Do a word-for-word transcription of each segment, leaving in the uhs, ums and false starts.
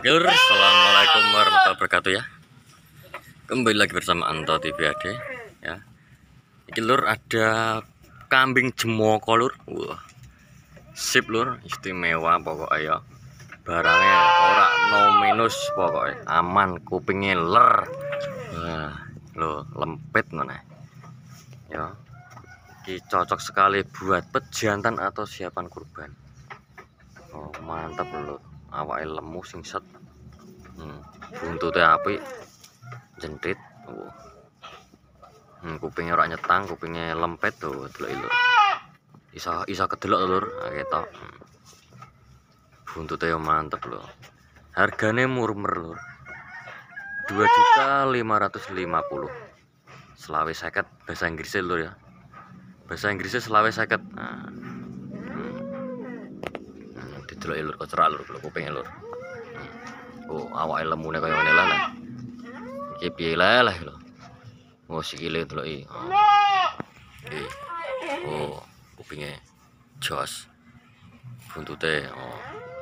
Oke lur, assalamualaikum warahmatullahi wabarakatuh ya. Kembali lagi bersama Anto T V A D ya. Ini lur ada kambing jemoko lur. Wah, sip lur, istimewa pokoknya ya. Barangnya ora no minus pokoknya, aman, kupingnya ler. Wah, lo lempet mana ya. Ini cocok sekali buat pejantan atau siapan kurban. Oh, mantap lur. Awake lemu sing set. Hmm, buntutnya api jentit. Oh. Hmm, kupingnya ora nyetang, kupingnya lempet tuh, delok lur. Isa isa kedelok lur, ketok. Hmm. Buntutnya mantep lho. Harganya murmer lur. dua juta lima ratus lima puluh. Selawe seket bahasa Inggrisnya lur ya. Bahasa Inggrisnya selawe seket. Nah. Hmm. Hmm, didelok lur kok cerak lur kupingnya lur. Oh, awake lemune kaya ngene lah. Iki piye leleh lho. Oh, sikile deloki. Oh. Iki. Oh, kupinge jos. Buntute oh.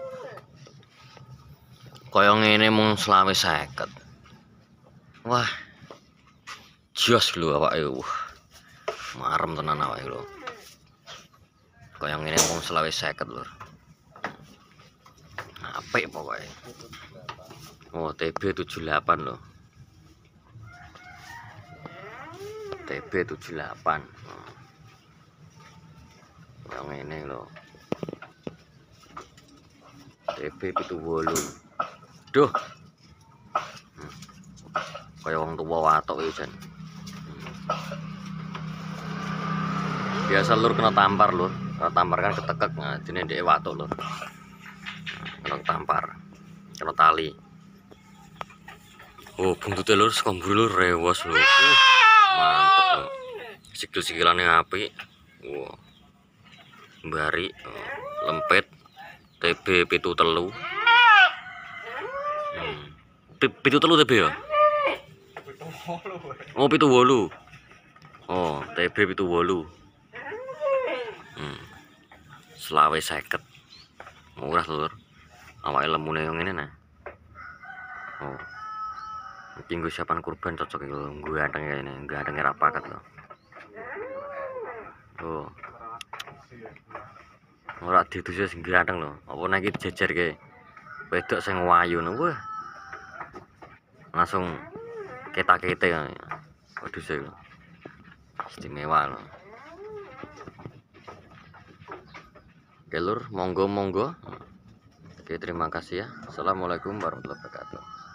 Kaya ngene mung selawe seket. Wah. Jos lho awake. Wah. Marem tenan awake lho. Kaya ngene mung selawe seket lur. Apik pokoke. Oh, T B tujuh delapan loh. T B tujuh delapan. Oh. Yang ini loh. T B tujuh delapan. Duh. Hmm. Kayak wong tua watok iki jan. Hmm. Biasa lur kena tampar lur. Kena tampar kan ketekek, nah dene ndek watok lur. Kena tampar. Kena tali. Oh, buntutnya lur sekombur lur rewas lur. Uh, mantep lur. Sikil-sikilannya apik. Wow. Bari oh, lempet. T B pitu telu. Hmm. Pitu telu T B ya? Oh, pitu wolu. Oh, T B pitu wolu. Hmm. Selawe seket. Murah lur. Awake lemune yang ini nah. Oh. Tinggu siapan kurban cocok itu gue ganteng ya ini, gantengnya rapakat loh. Oh, ora itu sih ganteng loh. Apa lagi jejer ke, wedok sing wayu nih, wah, langsung kita kita ya. Waduh sih, istimewa loh. Oke lur, monggo monggo. Oke terima kasih ya. Assalamualaikum warahmatullahi wabarakatuh.